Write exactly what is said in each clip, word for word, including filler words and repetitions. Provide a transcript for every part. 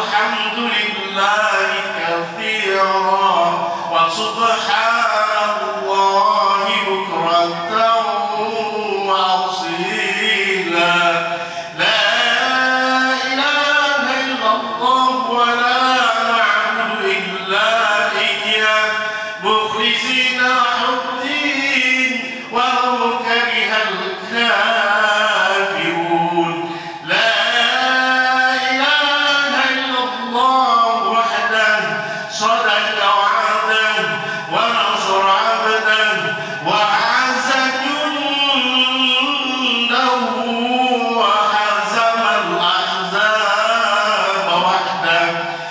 والحمد لله كثيرا وسبحان الله بكرة وأصيلا لا إله إلا الله ولا نعبد إلا إياه مخلصين له الدين ولو كره الكافرون لا إله إلا الله وحده صدق وعده ونصر عبده وأعز جنده وهزم الأحزاب وحده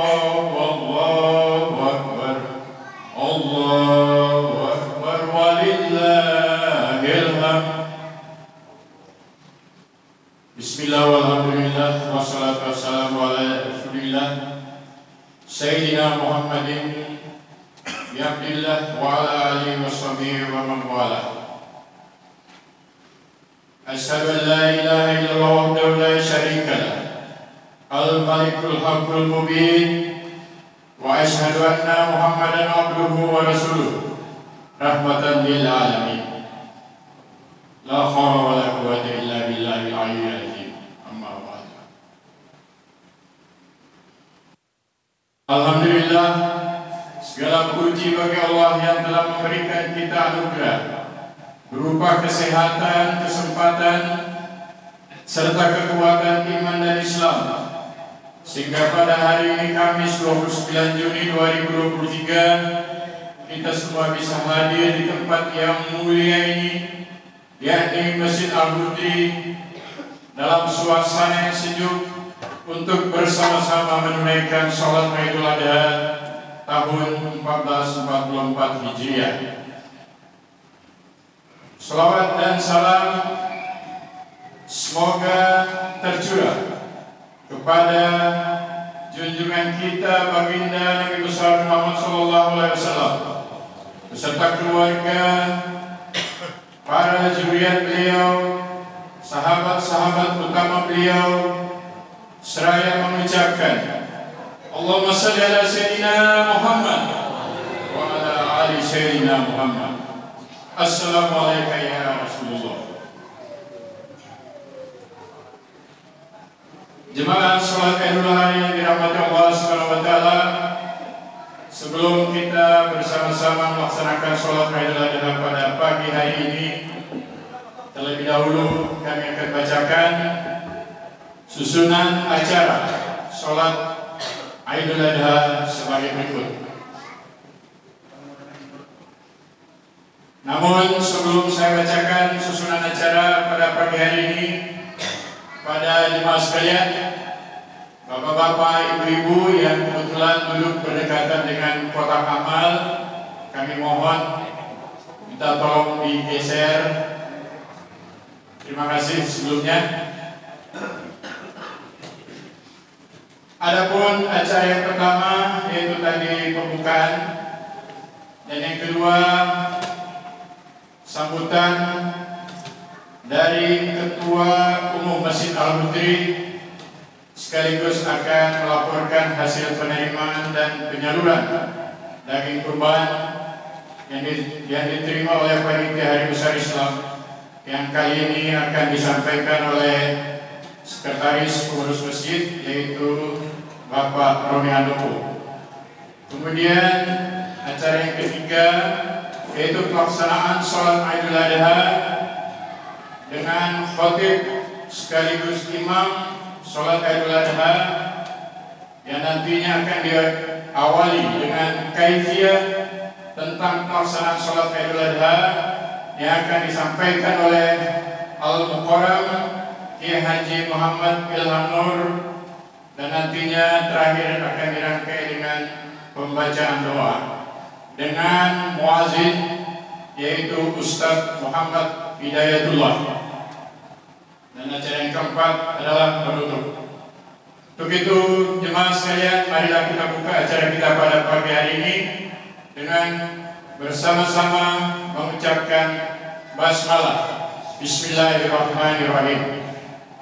Allahu Akbar, Allahu Akbar, walillahil hamd. Bismillah walhamdulillah wassalatu wassalamu ala rasulillah Sayyidina Muhammadin ya Abdillah wa ala alihi wa sahbihi wa man wala. Asyhadu an la ilaha illallah wahdahu la syarika lah, al-malikul haqqul mubin, wa asyhadu anna Muhammadan abduhu wa rasuluh rahmatan lil alamin. La haula wa la quwwata illa billahil aliyyil azim. Amma ba'd. Alhamdulillah, segala puji bagi Allah yang telah memberikan kita anugerah berupa kesehatan, kesempatan, serta kekuatan iman dan Islam, sehingga pada hari ini Kamis dua puluh sembilan Juni dua ribu dua puluh tiga kita semua bisa hadir di tempat yang mulia ini, yakni Masjid Al-Hudri, dalam suasana yang sejuk untuk bersama-sama menunaikan sholat Idul Adha tahun seribu empat ratus empat puluh empat Hijriah. Salawat dan salam semoga tercurah kepada junjungan kita baginda Nabi besar Muhammad Sallallahu Alaihi Wasallam beserta keluarga, para zuriat beliau, sahabat-sahabat utama beliau, seraya mengucapkan Allahumma salli ala Sayyidina Muhammad wa ala ali Sayyidina Muhammad. Assalamualaikum ya Rasulullah. Jemaah sholat Idul Adha yang dirahmati Allah Subhanahu wa taala, sebelum kita bersama-sama melaksanakan sholat Idul Adha pada pagi hari ini, terlebih dahulu kami akan bacakan susunan acara sholat Idul Adha sebagai berikut. Namun sebelum saya bacakan susunan acara pada pagi hari ini, pada jemaah sekalian, bapak-bapak, ibu-ibu yang kebetulan duduk berdekatan dengan kotak amal, kami mohon minta tolong digeser. Terima kasih sebelumnya. Adapun acara yang pertama yaitu tadi pembukaan, dan yang kedua sambutan dari Ketua Umum Masjid Al-Hudri, sekaligus akan melaporkan hasil penerimaan dan penyaluran daging kurban yang, di, yang diterima oleh Panitia Hari Besar Islam, yang kali ini akan disampaikan oleh Sekretaris Pengurus Masjid, yaitu Bapak Romi Handoko. Kemudian acara yang ketiga yaitu pelaksanaan sholat Idul Adha dengan khotib sekaligus imam sholat Idul Adha, yang nantinya akan diawali dengan kaifiyah tentang pelaksanaan sholat Idul Adha yang akan disampaikan oleh Al-Muqarram Kiai Haji Muhammad Ilham Nur, dan nantinya terakhir akan dirangkai dengan pembacaan doa dengan muazin yaitu Ustadz Muhammad Hidayatullah, dan acara yang keempat adalah penutup. Untuk itu jemaah sekalian, marilah kita buka acara kita pada pagi hari ini dengan bersama-sama mengucapkan basmalah. Bismillahirrahmanirrahim.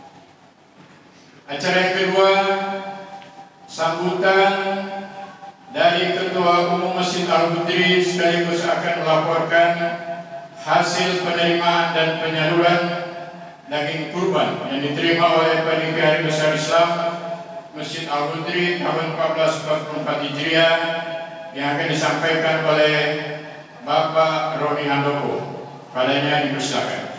Acara yang kedua, sambutan dari Ketua Umum Masjid Al-Hudri, sekaligus akan melaporkan hasil penerimaan dan penyaluran daging kurban yang diterima oleh Panitia Hari Besar Islam Masjid Al-Hudri tahun seribu empat ratus empat puluh empat Hijriah, yang akan disampaikan oleh Bapak Romi Handoko. Padanya dipersilakan.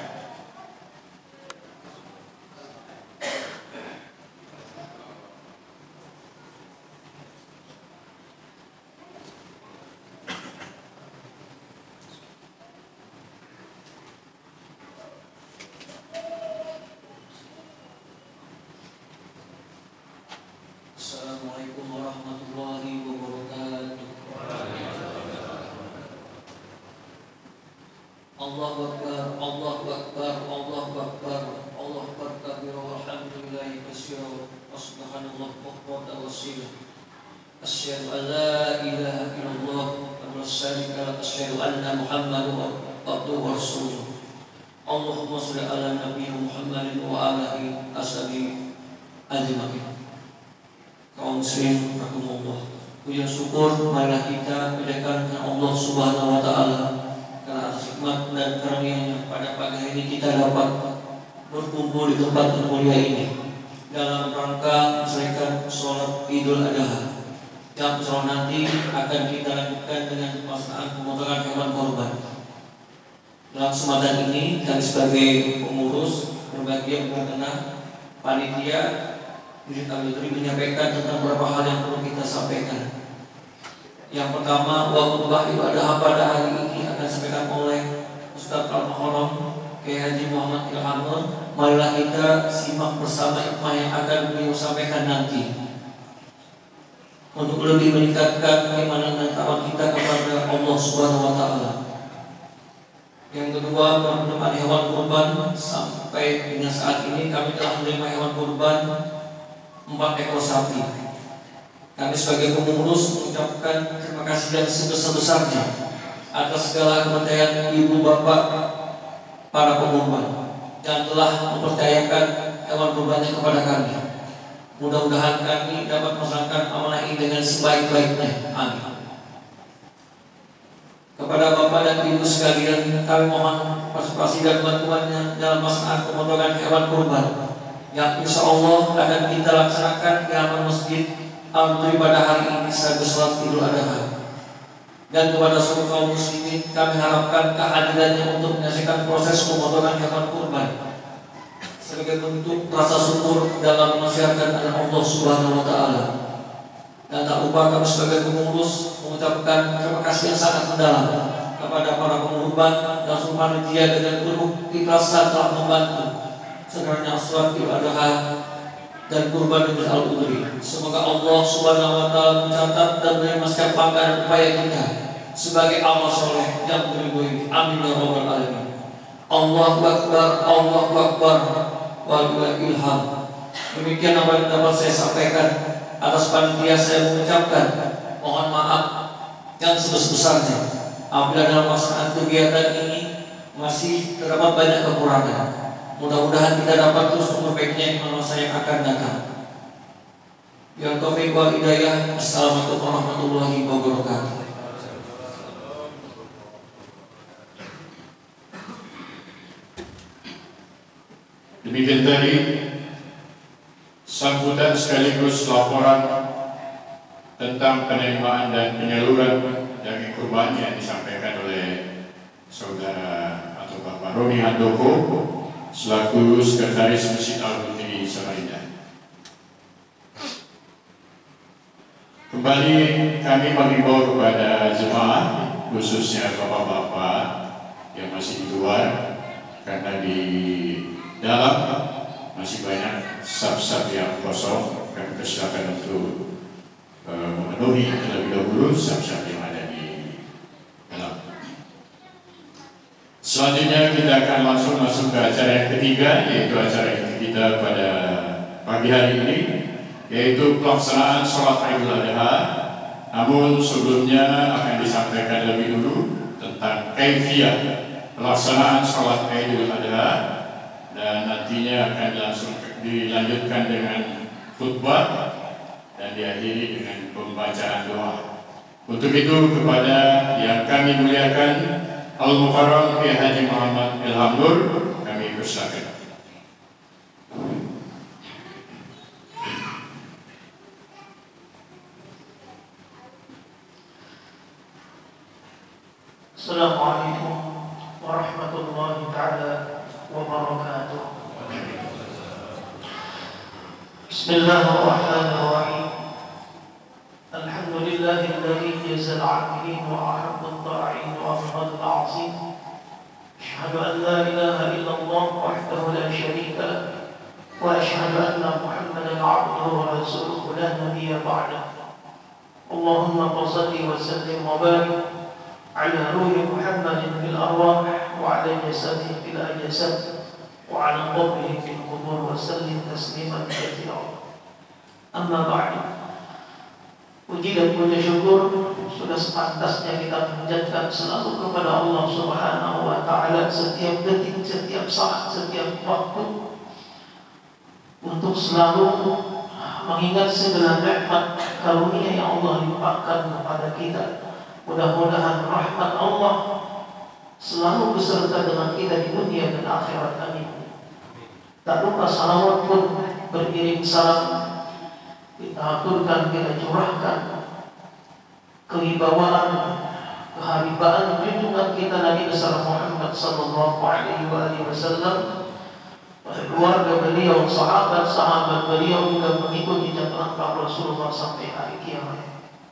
Assalamualaikum warahmatullahi Allahu Akbar, Allahu Akbar, Allahu Akbar, Allahu Akbar kabira walhamdulillahi katsira wa subhanallah bukratan wa asila. Asyhadu an la ilaha illallah wa syarika lahu, asyhadu anna Muhammadan abduhu wa rasuluh. Allahumma shalli ala nabiyyina Muhammadin wa alihi ashabihi ajma'in. Kaum muslimin rahimakumullah. Puji syukur marilah kita panjatkan Allah Subhanahu wa taala karena atas hikmat dan karunia-Nya pada pagi hari ini kita dapat berkumpul di tempat yang mulia ini dalam rangka merayakan sholat Idul Adha. Yang sholat nanti akan kita lanjutkan dengan pelaksanaan pemotongan hewan korban. Dalam kesempatan ini kami sebagai pengurus berbagai berkenaan panitia kami menyampaikan tentang beberapa hal yang perlu kita sampaikan. Yang pertama, khutbah ibadah pada hari ini akan disampaikan oleh Ustaz Al-Muharram Kiai Haji Muhammad Ilhamur. Marilah kita simak bersama hikmah yang akan beliau sampaikan nanti untuk lebih meningkatkan keimanan dan takwa kita kepada Allah Subhanahu wa taala. Yang kedua, menerima hewan kurban. Sampai dengan saat ini kami telah menerima hewan kurban empat ekor sapi. Kami sebagai pengurus mengucapkan terima kasih yang sebesar-besarnya atas segala kepercayaan ibu bapak para pengurban yang telah mempercayakan hewan kurbannya kepada kami. Mudah-mudahan kami dapat melaksanakan amanah ini dengan sebaik-baiknya. Amin. Kepada bapak dan ibu sekalian, kami mohon partisipasi dan bantuannya dalam melaksanakan pemotongan hewan kurban yang insya Allah akan kita laksanakan di halaman masjid Al-Mu'min pada hari ini sebagai sholat Idul Adha. Dan kepada seluruh kaum muslimin kami harapkan kehadirannya untuk menyaksikan proses pemotongan hewan kurban sebagai bentuk rasa syukur dalam mensyariatkan Allah Subhanahu wa taala. Dan tak lupa kami sebagai pengurus mengucapkan terima kasih yang sangat mendalam kepada para pengurban dan seluruh panitia dengan penuh ikhlasan telah membantu sebenarnya sholat Idul Adha dan kurban Idul Adha. Semoga Allah Subhanahu wa taala mencatat dan menerima setiap langkah dan upaya kita sebagai amal soleh yang diridhoi. Amin ya rabbal alamin. Allahu Akbar, Allahu Akbar, walillahi ilham. Demikian apa yang dapat saya sampaikan. Atas panitia saya mengucapkan mohon maaf yang sebesar-besarnya apabila dalam pelaksanaan kegiatan ini masih terdapat banyak kekurangan. Mudah-mudahan kita dapat terus memperbaikinya di masa yang akan datang. Ya taufiq wal hidayah. Assalamualaikum warahmatullahi wabarakatuh. Demikian tadi sambutan sekaligus laporan tentang penerimaan dan penyaluran daging kurban yang disampaikan oleh saudara atau Bapak Roni Handoko selaku Sekretaris Masjid Al-Mu'min Samarinda. Kembali kami mengimbau kepada jemaah, khususnya bapak-bapak yang masih di luar, karena di dalam masih banyak saf-saf yang kosong. Kami persilakan untuk uh, memenuhi terlebih dahulu saf-saf yang ada di dalam. Selanjutnya kita akan langsung masuk ke acara yang ketiga, yaitu acara kita pada pagi hari ini, yaitu pelaksanaan sholat Idul Adha. Namun sebelumnya akan disampaikan lebih dulu tentang kaifiyah pelaksanaan sholat Idul Adha, dan nantinya akan langsung dilanjutkan dengan khutbah dan diakhiri dengan pembacaan doa. Untuk itu kepada yang kami muliakan Al-Muharram Kiai Haji Muhammad Ilhamur kami persilakan. Assalamualaikum warahmatullahi taala wabarakatuh. Bismillahirrahmanirrahim. Alhamdulillahilladzi jazal 'abdihi wa ahabba at-ta'in wa afdal al-'azim. Asyhadu an la ilaha illallah wahdahu la syarika lah wa asyhadu anna Muhammadan 'abduhu wa rasuluhu la nabiyya ba'dahu. Allahumma shalli wa sallim wa barik ala ruhi Muhammadin fil arwah وعلى جسده في الأجساد وعلى قبره في القبور وسلم تسليما كثيرا. أما بعد, puji dan puja syukur sudah sepantasnya kita panjatkan selalu kepada Allah Subhanahu wa Ta'ala setiap detik, setiap saat, setiap waktu, untuk selalu mengingat segala nikmat karunia yang Allah limpahkan kepada kita. Mudah-mudahan rahmat Allah selalu beserta dengan kita di dunia dan akhirat. Amin. Tak lupa salawat pun beriring salam kita aturkan, kita curahkan kewibawaan, keharibaan junjungan kita Nabi besar Muhammad sallallahu alaihi wasallam, keluarga beliau, sahabat-sahabat beliau, juga mengikuti jejak langkah Rasulullah sampai hari kiamat.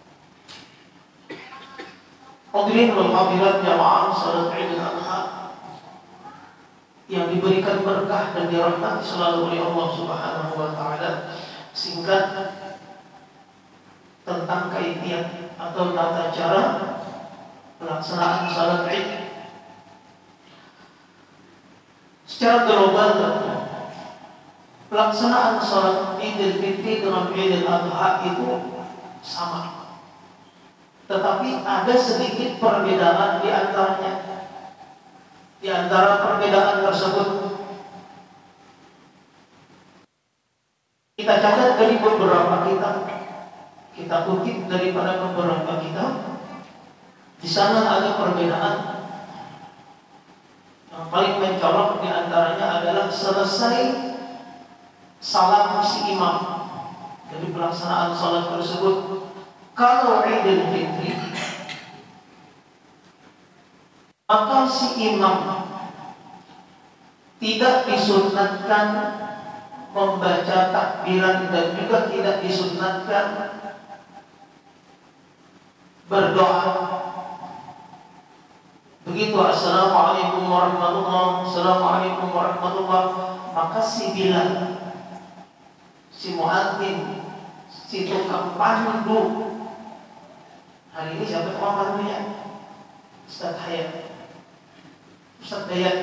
Hadirin wal hadirat jamaah salat Idul Adha yang diberikan berkah dan dirahmati selalu oleh Allah Subhanahu wa Ta'ala. Singkat tentang kaifiat atau tata cara pelaksanaan salat Id. Secara global, pelaksanaan salat Idul Fitri dengan Idul Adha itu sama, tetapi ada sedikit perbedaan di antaranya. Di antara perbedaan tersebut kita catat dari beberapa kitab, kita kutip daripada beberapa kitab. Di sana ada perbedaan. Yang paling mencolok di antaranya adalah selesai salam si imam dari pelaksanaan salat tersebut, kalau Idul Fitri, maka si imam tidak disunatkan membaca takbiran dan juga tidak disunatkan berdoa. Begitu assalamualaikum warahmatullahi assalamualaikum warahmatullahi, maka si Bilal, si muadzin, si tukang pandu, hari ini siapa tukang pandunya? Ustaz Hayat, Ustaz Dayat.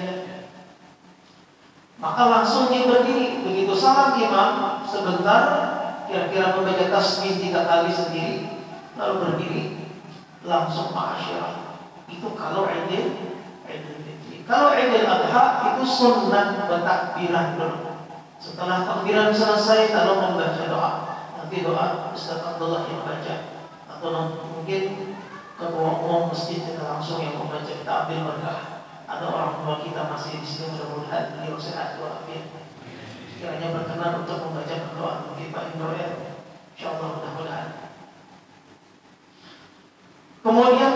Maka langsung dia berdiri. Begitu salam imam sebentar, kira-kira membaca tasbih tiga kali sendiri, lalu berdiri langsung ma'asyirah. Itu kalau Idul Fitri. Kalau Idul Adha itu sunnah bertakbiran dulu. Setelah takbiran selesai, lalu membaca doa. Nanti doa Ustaz Abdullah yang baca, atau mungkin ketua umum masjid kita langsung yang membaca. Kita ambil berkah. Ada orang tua kita masih di sini, mudah-mudahan beliau sehat walafiat. Kiranya berkenan untuk membaca doa bagi Pak Indroel, insyaallah mudah-mudahan. Kemudian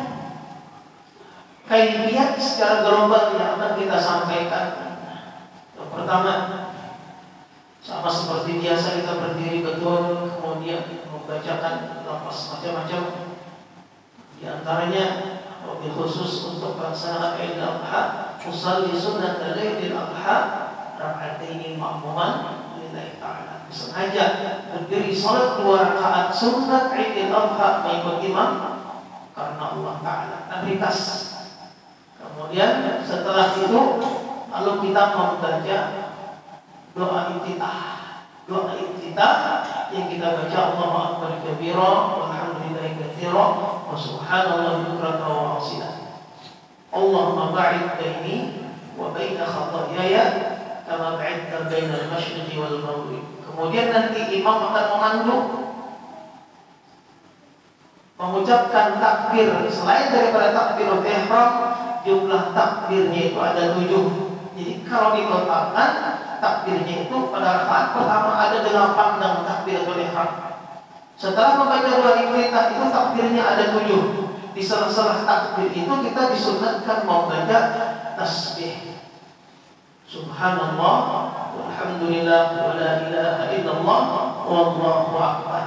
kaifiat secara global yang akan kita sampaikan. Yang pertama, sama seperti biasa kita berdiri betul, kemudian membacakan lafaz macam-macam. Di antaranya wabil khusus untuk pelaksanaan Idul Adha, usalli sunnat Idul Adha raka'ataini ma'muman lillahi ta'ala. Sengaja berdiri salat dua rakaat sunnat Idul Adha mengikut imam karena Allah Ta'ala, dan ringkas. Kemudian setelah itu lalu kita membaca doa iftitah. Doa iftitah yang kita baca Allahu akbar kabira walhamdulillahi katsira wa subhanallahi bukratan wa asila. Allahumma ba'id baini wa baina khataayaya kama ba'idta baina al-masyriqi wal maghrib. Kemudian nanti imam akan memandu mengucapkan takbir. Selain daripada takbirul ihram, jumlah takbirnya itu ada tujuh. Jadi kalau ditotalkan takbirnya itu pada rakaat pertama ada delapan dalam takbiratul ihram. Setelah membaca doa iftitah itu takbirnya ada tujuh. Di sela-sela takbir itu kita disunatkan membaca tasbih. Subhanallah, walhamdulillah, wa la ilaha illallah, wallahu akbar.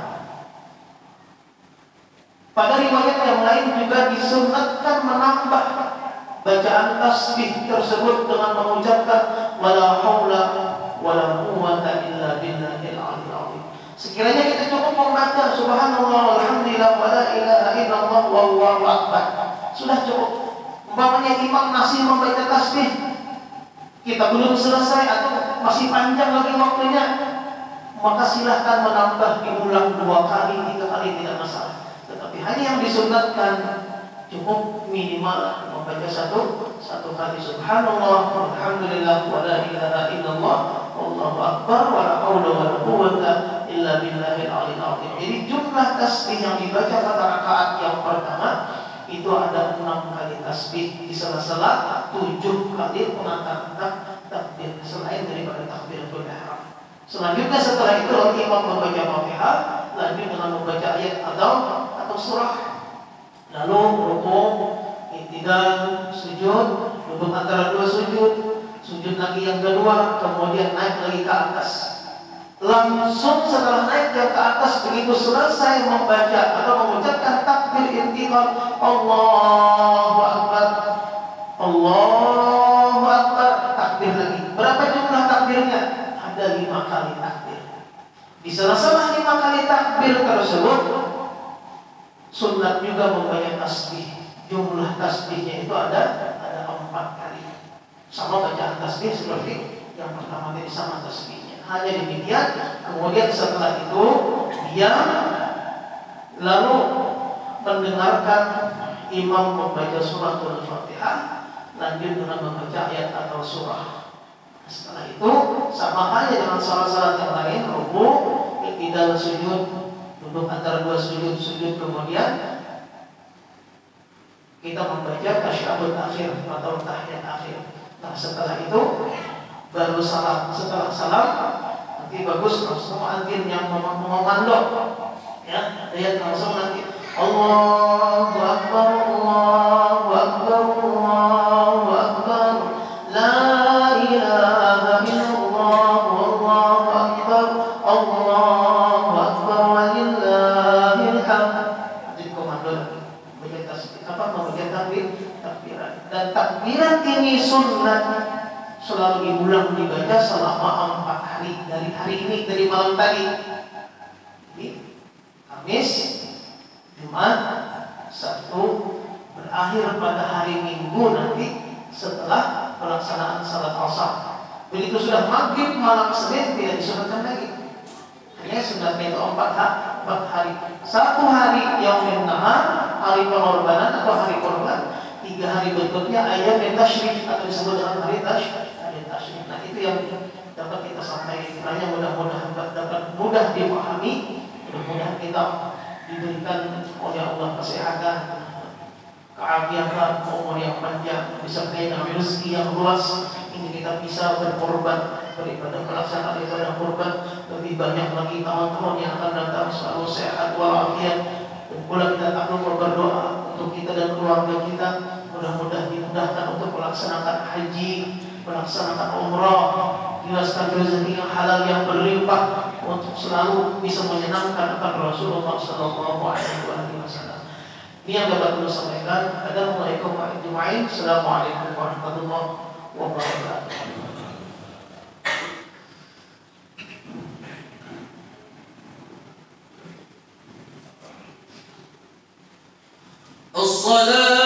Pada riwayat yang lain juga disunatkan menambah bacaan tasbih tersebut dengan mengucapkan wala haula wala quwwata illa billahil aliyil azim. Sekiranya kita cukup membaca subhanallah walhamdulillah wala ilaha illallah wallahu akbar, sudah cukup. Umpamanya imam masih membaca tasbih, kita belum selesai atau masih panjang lagi waktunya, maka silahkan menambah, diulang dua kali, tiga kali, tidak masalah. Tetapi hanya yang disunatkan cukup minimal membaca satu satu kali subhanallah walhamdulillah wa la ilaha illallah wallahu akbar wa la haula wa la quwwata illa billahil aliyil azim. Jadi jumlah tasbih yang dibaca pada rakaat yang pertama itu ada enam kali tasbih, di sela-sela tujuh kali pengangkatan takbir selain daripada takbiratul ihram. Selanjutnya setelah itu imam membaca Fatihah, lanjut dengan membaca ayat atau atau surah, lalu rukuk, i'tidal, sujud, duduk antara dua sujud, sujud lagi yang kedua, kemudian naik lagi ke atas. Langsung setelah naik ke atas, begitu selesai membaca atau mengucapkan takbir intikal, Allahu Akbar, Allahu Akbar, takbir lagi. Berapa jumlah takbirnya? Ada lima kali takbir. Di sela-sela lima kali takbir tersebut, sunat juga membaca tasbih. Jumlah tasbihnya itu ada ada empat kali. Sama bacaan tasbih seperti yang pertama tadi, sama tasbihnya. Hanya demikian. Kemudian setelah itu dia lalu mendengarkan imam membaca suratul Fatihah, lanjut dengan membaca ayat atau surah. Setelah itu sama halnya dengan salat-salat yang lain, rukuk, i'tidal, sujud, duduk antara dua sujud, sujud kemudian kita membaca tasyahud akhir atau tahiyat akhir. Nah setelah itu baru salam. Setelah salam nanti bagus langsung antin yang memandok, ya, lihat langsung nanti Allahu Akbar, Allahu Akbar, Allahu Akbar, la ilaha illallah, Allahu Akbar, Allahu Akbar, walillahil hamd. Jadi komando lagi baca tasbih, apa membaca takbir, takbiran. Dan takbiran ini sunnah selalu diulang dibaca selama empat hari, dari hari ini, dari malam tadi. Jadi Kamis, Jumat, Sabtu, berakhir pada hari Minggu nanti setelah pelaksanaan salat Asar. Begitu sudah maghrib malam Senin tidak disunatkan lagi. Hanya sunatnya itu empat hari. Satu hari yaumin nahar, hari pengorbanan atau hari korban. Tiga hari berikutnya ayat tasyrik atau disebut dengan hari tasyrik. Nah itu yang dapat kita sampaikan. Kiranya mudah-mudahan dapat mudah dipahami, mudah-mudahan kita diberikan oleh Allah kesehatan, keafiatan, umur yang panjang, disertai dengan rezeki yang luas. Ini kita bisa berkorban daripada pelaksanaan ibadah kurban. Lebih banyak lagi tahun-tahun yang akan datang selalu sehat walafiat. Dan pula kita tak lupa berdoa untuk kita dan keluarga kita, mudah-mudahan dimudahkan untuk melaksanakan haji, melaksanakan umrah, jelaskan rezeki yang halal yang berlimpah untuk selalu bisa menyenangkan akan Rasulullah Sallallahu Alaihi Wasallam. Ini yang dapat saya sampaikan. Assalamualaikum warahmatullahi wabarakatuh. Assalamualaikum warahmatullahi wabarakatuh. الصلاة